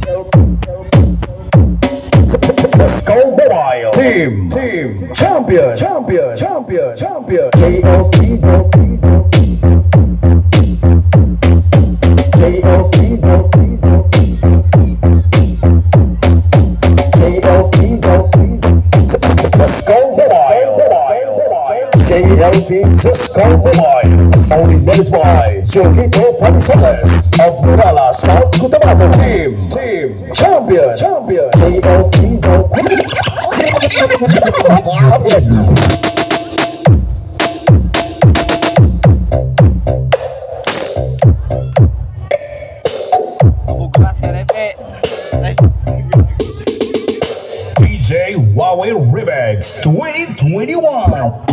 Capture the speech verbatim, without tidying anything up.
Cisco Mobile Team Team Champion Champion Champion Champion J L P J L P J L P Cisco Mobile J L P Cisco Mobile only knows by Julito Pansones of Murala, South Cotabato Team Team Champion Champion J L P D J Huawei Remix twenty twenty-one.